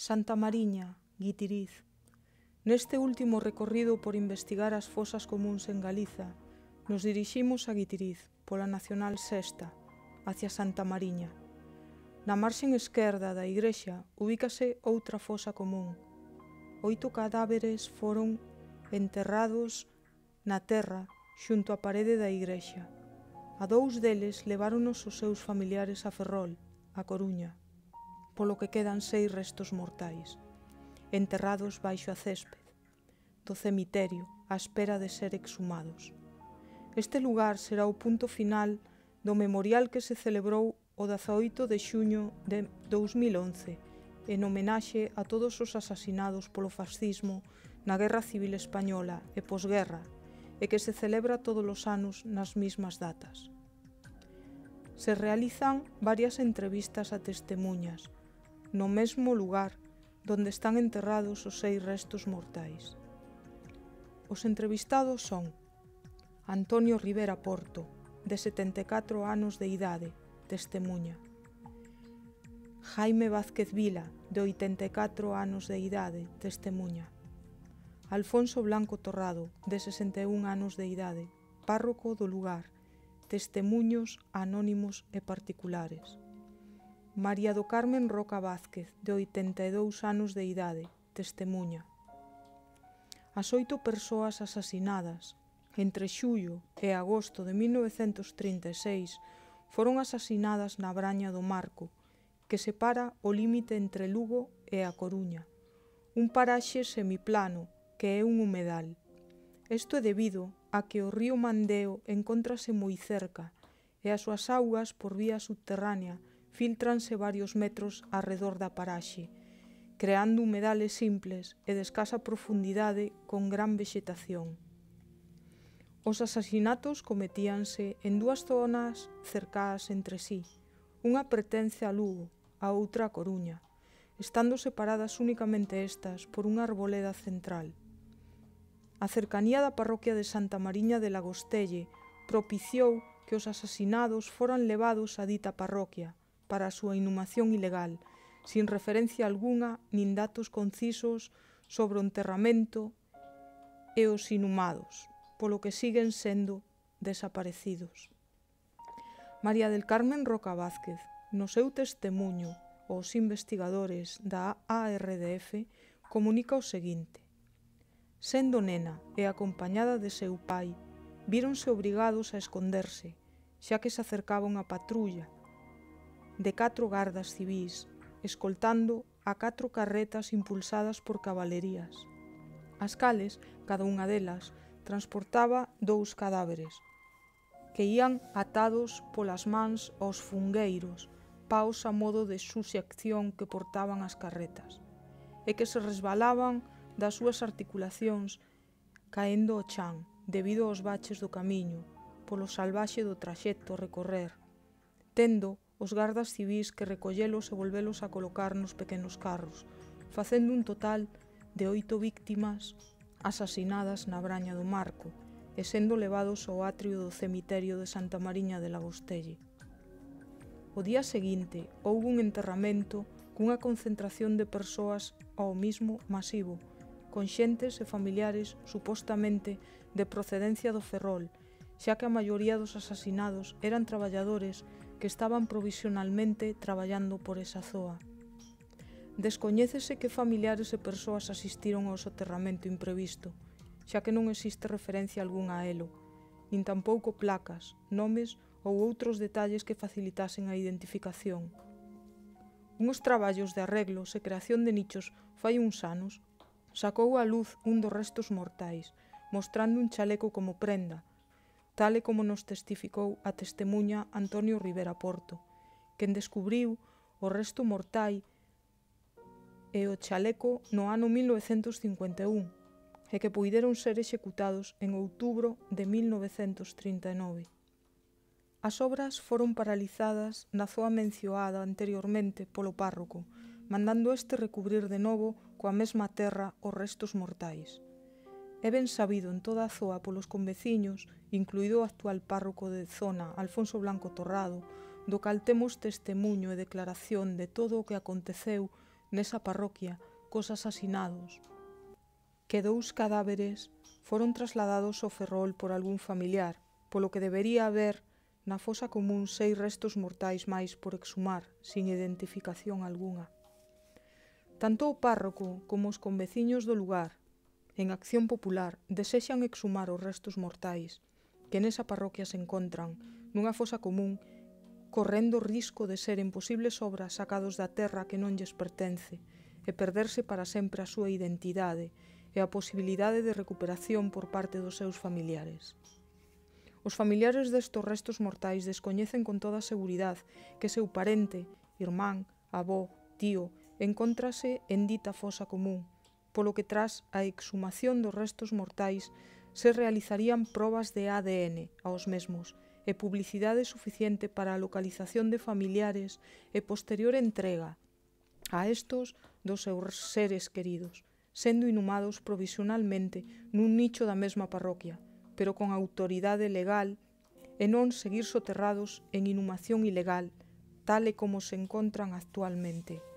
Santa Mariña, Guitiriz. Neste último recorrido por investigar as fosas comúns en Galiza, nos diriximos a Guitiriz, pola Nacional Sexta, hacia Santa Mariña. Na marxen esquerda da igrexa ubícase outra fosa común. 8 cadáveres foron enterrados na terra xunto á parede da igrexa. A 2 deles leváronos os seus familiares a Ferrol, a Coruña, polo que quedan 6 restos mortais, enterrados baixo a césped do cemiterio á espera de ser exhumados. Este lugar será o punto final do memorial que se celebrou o 18 de xuño de 2011 en homenaxe a todos os asasinados polo fascismo na Guerra Civil Española e posguerra e que se celebra todos os anos nas mesmas datas. Se realizan varias entrevistas a testemuñas no mesmo lugar donde están enterrados os 6 restos mortais. Os entrevistados son Antonio Rivera Porto, de 74 anos de idade, testemuña; Jaime Vázquez Vila, de 84 anos de idade, testemuña; Alfonso Blanco Torrado, de 61 anos de idade, párroco do lugar, testemuños anónimos e particulares; María do Carmen Roca Vázquez, de 82 anos de idade, testemuña. As 8 persoas asasinadas entre xullo e agosto de 1936 foron asasinadas na Braña do Marco, que separa o límite entre Lugo e A Coruña, un paraxe semiplano que é un humedal. Isto é debido a que o río Mandeo encóntrase moi cerca e as súas augas por vía subterránea filtranse varios metros arredor da paraxe, creando humedales simples e de escasa profundidade con gran vexetación. Os asasinatos cometíanse en 2 zonas cercadas entre sí. Unha pertence a Lugo, a outra a Coruña, estando separadas únicamente estas por unha arboleda central. A cercanía da parroquia de Santa Mariña de Lagostelle propiciou que os asasinados foran levados a dita parroquia para a súa inhumación ilegal, sin referencia algunha nin datos concisos sobre o enterramento e os inhumados, polo que siguen sendo desaparecidos. María del Carmen Roca Vázquez, no seu testemuño aos investigadores da ARDF, comunica o seguinte: sendo nena e acompañada de seu pai, víronse obrigados a esconderse, xa que se acercaba unha patrulla de 4 gardas civís, escoltando a 4 carretas impulsadas por cabalerías, as cales, cada unha delas, transportaba 2 cadáveres, que ían atados polas mans aos fungueiros, paos a modo de suxección que portaban as carretas, e que se resbalaban das súas articulacións, caendo ao chan, debido aos baches do camiño, polo salvaxe do traxecto a recorrer, tendo os gardas civís que recollelos e volvelos a colocar nos pequenos carros, facendo un total de 8 víctimas asasinadas na Braña do Marco e sendo levados ao atrio do cemiterio de Santa Mariña de Lagostelle. O día seguinte houbo un enterramento cunha concentración de persoas ao mismo masivo, con xentes e familiares supostamente de procedencia do Ferrol, xa que a maioría dos asasinados eran traballadores que estaban provisionalmente traballando por esa zoa. Descoñécese que familiares e persoas asistiron ao soterramento imprevisto, xa que non existe referencia algunha a elo, nin tampouco placas, nomes ou outros detalles que facilitasen a identificación. Unhos traballos de arreglos e creación de nichos fai uns anos sacou á luz un dos restos mortais, mostrando un chaleco como prenda, tal e como nos testificou a testemuña Antonio Rivera Porto, quen descubriu o resto mortai e o chaleco no ano 1951, e que puideron ser executados en outubro de 1939. As obras foron paralizadas na zoa mencionada anteriormente polo párroco, mandando este recubrir de novo coa mesma terra os restos mortais. É ben sabido en toda a zoa polos conveciños, incluído o actual párroco de zona, Alfonso Blanco Torrado, do cal temos testemuño e declaración de todo o que aconteceu nesa parroquia cos asasinados, que 2 cadáveres foron trasladados ao Ferrol por algún familiar, polo que debería haber na fosa común 6 restos mortais máis por exhumar, sin identificación algunha. Tanto o párroco como os conveciños do lugar, en acción popular, desexan exhumar os restos mortais que nesa parroquia se encontran nunha fosa común, correndo o risco de seren posibles obras sacados da terra que non lles pertence e perderse para sempre a súa identidade e a posibilidade de recuperación por parte dos seus familiares. Os familiares destos restos mortais descoñecen con toda seguridade que seu parente, irmán, avó, tío, encóntrase en dita fosa común, polo que tras a exhumación dos restos mortais se realizarían probas de ADN aos mesmos e publicidade suficiente para a localización de familiares e posterior entrega a estos dos seus seres queridos, sendo inhumados provisionalmente nun nicho da mesma parroquia, pero con autoridade legal e non seguir soterrados en inhumación ilegal, tal e como se encontran actualmente.